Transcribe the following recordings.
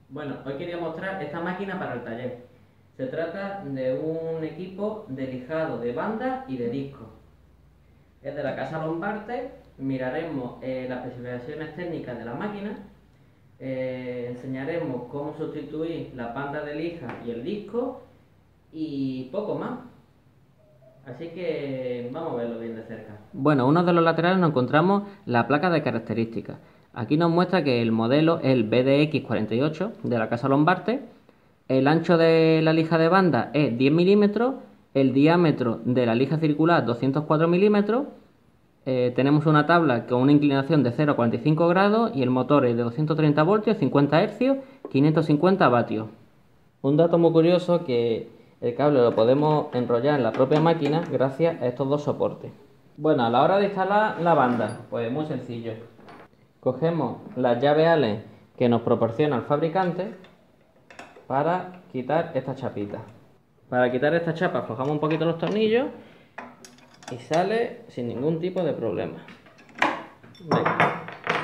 Bueno, hoy quería mostrar esta máquina para el taller. Se trata de un equipo de lijado de banda y de disco. Es de la casa Lombarte. Miraremos las especificaciones técnicas de la máquina. Enseñaremos cómo sustituir la banda de lija y el disco y poco más. Así que vamos a verlo bien de cerca. Bueno, uno de los laterales nos encontramos la placa de características. Aquí nos muestra que el modelo es el BDX48 de la casa Lombarte. El ancho de la lija de banda es 10 milímetros, el diámetro de la lija circular 204 milímetros. Tenemos una tabla con una inclinación de 0 a 45 grados y el motor es de 230 voltios, 50 hercios, 550 vatios. Un dato muy curioso que el cable lo podemos enrollar en la propia máquina gracias a estos dos soportes. Bueno, a la hora de instalar la banda, pues muy sencillo. Cogemos las llaves Allen que nos proporciona el fabricante para quitar esta chapita. Para quitar esta chapa aflojamos un poquito los tornillos y sale sin ningún tipo de problema. Venga.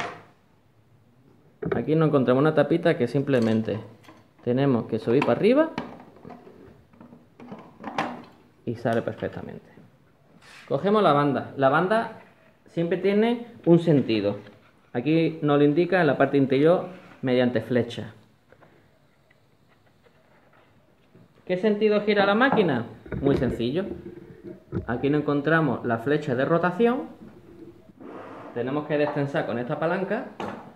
Aquí nos encontramos una tapita que simplemente tenemos que subir para arriba y sale perfectamente. Cogemos la banda. La banda siempre tiene un sentido. Aquí nos lo indica en la parte interior mediante flecha. ¿Qué sentido gira la máquina? Muy sencillo. Aquí nos encontramos la flecha de rotación. Tenemos que destensar con esta palanca.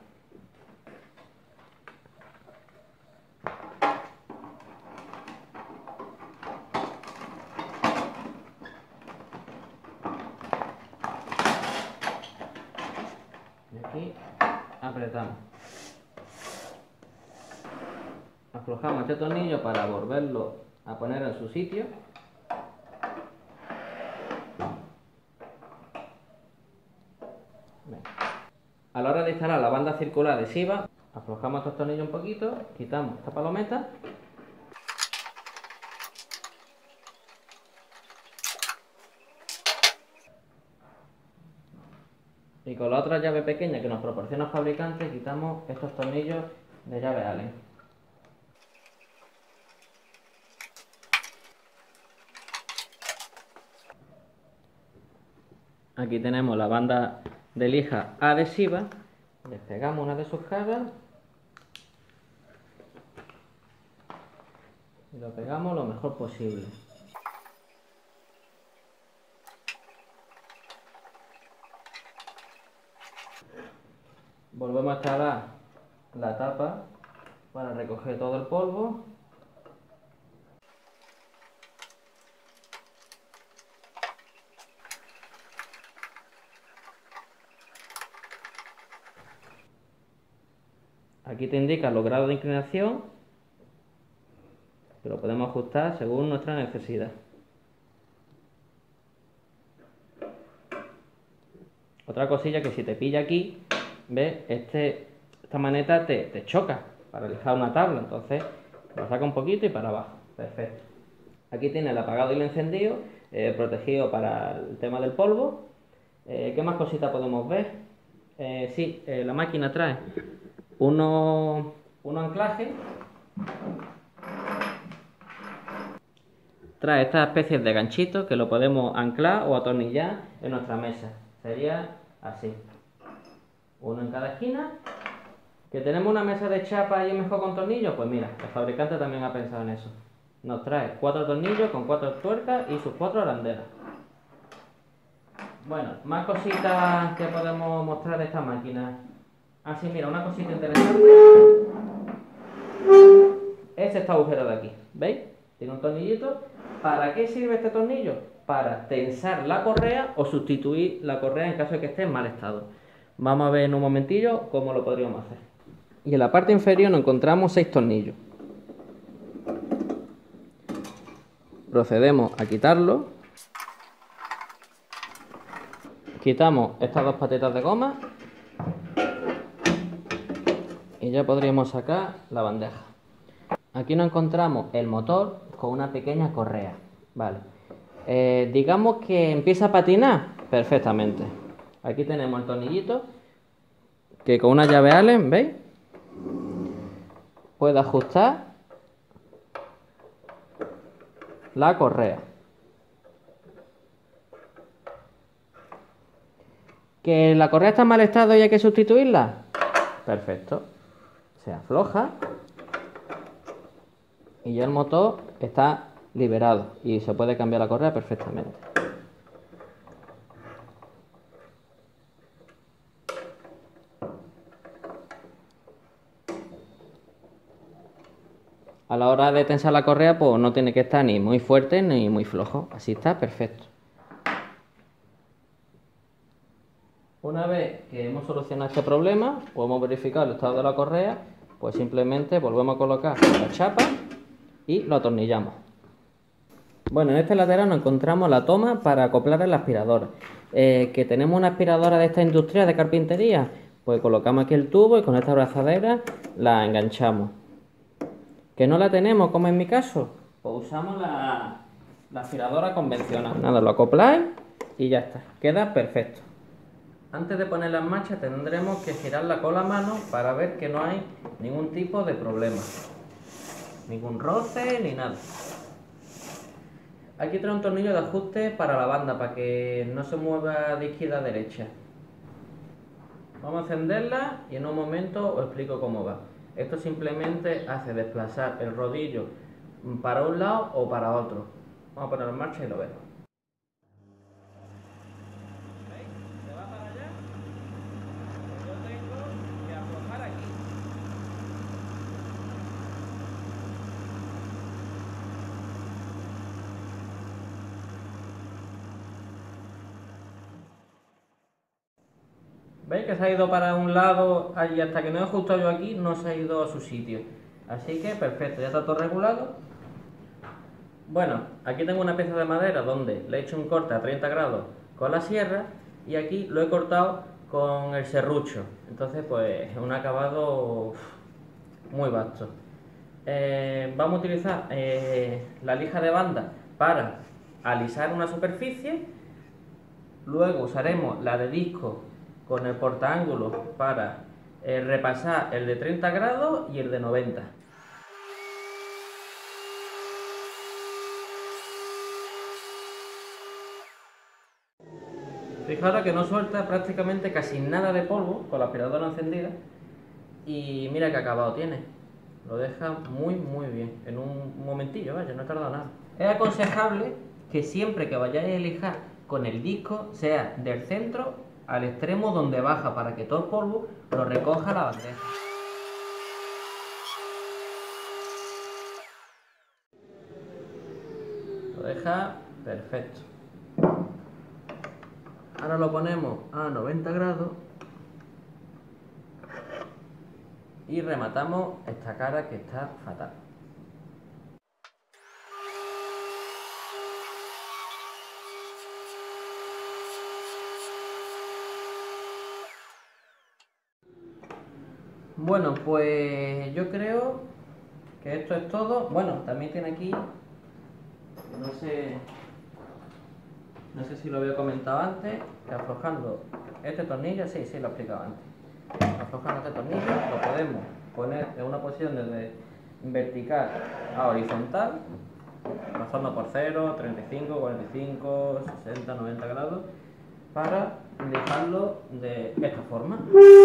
Y aquí apretamos. Aflojamos este tornillo para volverlo a poner en su sitio. A la hora de instalar la banda circular adhesiva, aflojamos estos tornillos un poquito, quitamos esta palometa. Y con la otra llave pequeña que nos proporciona el fabricante, quitamos estos tornillos de llave Allen. Aquí tenemos la banda de lija adhesiva. Despegamos una de sus caras y lo pegamos lo mejor posible. Volvemos a instalar la tapa para recoger todo el polvo. Aquí te indica los grados de inclinación, que lo podemos ajustar según nuestra necesidad. Otra cosilla que si te pilla aquí, ¿ves? Esta maneta te choca para lijar una tabla, entonces lo saca un poquito y para abajo. Perfecto. Aquí tiene el apagado y el encendido, protegido para el tema del polvo. ¿Qué más cositas podemos ver? Sí, la máquina trae unos anclajes. Trae estas especies de ganchitos que lo podemos anclar o atornillar en nuestra mesa. Sería así. Uno en cada esquina. ¿Que tenemos una mesa de chapa y mejor con tornillos? Pues mira, el fabricante también ha pensado en eso. Nos trae 4 tornillos con 4 tuercas y sus 4 arandelas. Bueno, más cositas que podemos mostrar de esta máquina. Así, mira, una cosita interesante es este agujero de aquí. ¿Veis? Tiene un tornillito. ¿Para qué sirve este tornillo? Para tensar la correa o sustituir la correa en caso de que esté en mal estado. Vamos a ver en un momentillo cómo lo podríamos hacer. Y en la parte inferior nos encontramos 6 tornillos. Procedemos a quitarlo. Quitamos estas dos patitas de goma y ya podríamos sacar la bandeja. Aquí nos encontramos el motor con una pequeña correa. Vale. Digamos que empieza a patinar perfectamente. Aquí tenemos el tornillito que con una llave Allen, ¿veis? puedo ajustar la correa. ¿Que la correa está en mal estado y hay que sustituirla? Perfecto. Se afloja y ya el motor está liberado y se puede cambiar la correa perfectamente. A la hora de tensar la correa, pues no tiene que estar ni muy fuerte ni muy flojo. Así está perfecto. Una vez que hemos solucionado este problema, o hemos verificado el estado de la correa, pues simplemente volvemos a colocar la chapa y lo atornillamos. Bueno, en este lateral nos encontramos la toma para acoplar el aspirador. Que tenemos una aspiradora de esta industria de carpintería, pues colocamos aquí el tubo y con esta abrazadera la enganchamos. ¿Que no la tenemos, como en mi caso? Pues usamos la aspiradora convencional. Nada, lo acopláis y ya está. Queda perfecto. Antes de ponerla en marcha tendremos que girarla con la mano para ver que no hay ningún tipo de problema. Ningún roce ni nada. Aquí trae un tornillo de ajuste para la banda, para que no se mueva de izquierda a derecha. Vamos a encenderla y en un momento os explico cómo va. Esto simplemente hace desplazar el rodillo para un lado o para otro. Vamos a ponerlo en marcha y lo vemos. ¿Veis? Se va para allá. Yo tengo que aflojar aquí. ¿Veis que se ha ido para un lado y hasta que no he ajustado yo aquí no se ha ido a su sitio? Así que perfecto, ya está todo regulado. Bueno, aquí tengo una pieza de madera donde le he hecho un corte a 30 grados con la sierra y aquí lo he cortado con el serrucho. Entonces pues es un acabado muy vasto. Vamos a utilizar la lija de banda para alisar una superficie. Luego usaremos la de disco con el portaángulos para repasar el de 30 grados y el de 90. Fijaros que no suelta prácticamente casi nada de polvo con la aspiradora encendida y mira qué acabado tiene. Lo deja muy bien, en un momentillo, vaya, no he tardado nada. Es aconsejable que siempre que vayáis a lijar con el disco sea del centro al extremo donde baja para que todo el polvo lo recoja la bandeja. Lo deja perfecto. Ahora lo ponemos a 90 grados y rematamos esta cara que está fatal. Bueno, pues yo creo que esto es todo. Bueno, también tiene aquí, no sé si lo había comentado antes, que aflojando este tornillo, sí, lo he explicado antes. Aflojando este tornillo lo podemos poner en una posición desde vertical a horizontal, pasando por 0, 35, 45, 60, 90 grados, para lijarlo de esta forma.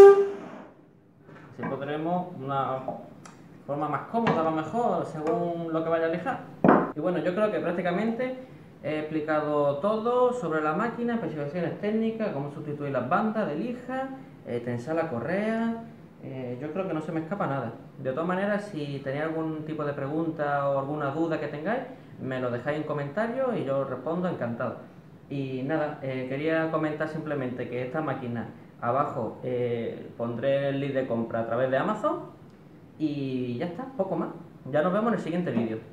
Así podremos una forma más cómoda, a lo mejor, según lo que vaya a lijar. Y bueno, yo creo que prácticamente he explicado todo sobre la máquina, especificaciones técnicas, cómo sustituir las bandas de lija, tensar la correa. Yo creo que no se me escapa nada. De todas maneras, si tenéis algún tipo de pregunta o alguna duda que tengáis, me lo dejáis en comentarios y yo os respondo encantado. Y nada, quería comentar simplemente que esta máquina, abajo pondré el link de compra a través de Amazon y ya está, poco más. Ya nos vemos en el siguiente vídeo.